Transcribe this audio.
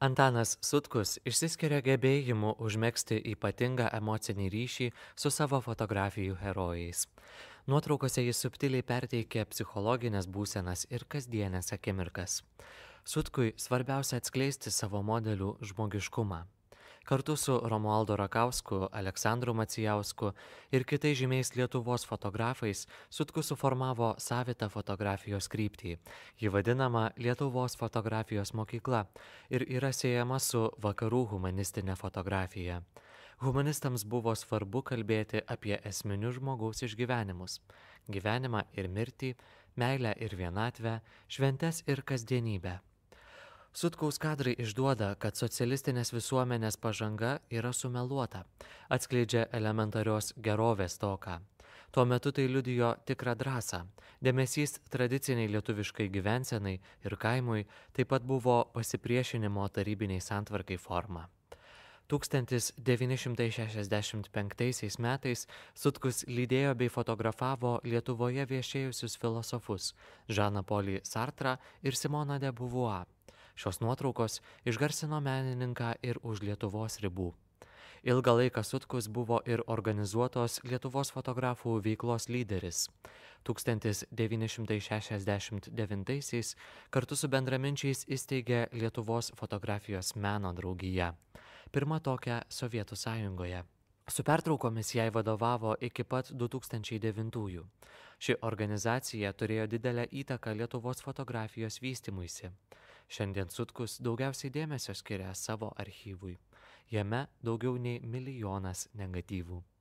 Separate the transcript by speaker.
Speaker 1: Antanas Sutkus išsiskiria gebėjimu užmegzti ypatingą emocinį ryšį su savo fotografijų herojais. Nuotraukose jis subtiliai perteikia psichologinės būsenas ir kasdienės akimirkas. Sutkui svarbiausia atskleisti savo modelių žmogiškumą. Kartu su Romualdu Rakausku, Aleksandru Macijausku ir kitais žymiais Lietuvos fotografais Sutkus suformavo savitą fotografijos kryptį. Ji vadinama Lietuvos fotografijos mokykla ir yra siejama su vakarų humanistinė fotografija. Humanistams buvo svarbu kalbėti apie esminius žmogaus išgyvenimus - gyvenimą ir mirtį, meilę ir vienatvę, šventes ir kasdienybę. Sutkaus kadrai išduoda, kad socialistinės visuomenės pažanga yra sumeluota, atskleidžia elementarios gerovės stoką. Tuo metu tai liudijo tikrą drąsą. Dėmesys tradiciniai lietuviškai gyvensenai ir kaimui taip pat buvo pasipriešinimo tarybiniai santvarkai forma. 1965 metais Sutkus lydėjo bei fotografavo Lietuvoje viešėjusius filosofus Žaną Polį Sartrą ir Simoną de Beauvoir. Šios nuotraukos išgarsino menininką ir už Lietuvos ribų. Ilgą laiką Sutkus buvo ir organizuotos Lietuvos fotografų veiklos lyderis. 1969 kartu su bendraminčiais įsteigė Lietuvos fotografijos meno draugiją. Pirma tokia Sovietų sąjungoje. Su pertraukomis jai vadovavo iki pat 2009. Ši organizacija turėjo didelę įtaką Lietuvos fotografijos vystymuisi. Šiandien Sutkus daugiausiai dėmesio skiria savo archyvui. Jame daugiau nei 1 milijonas negatyvų.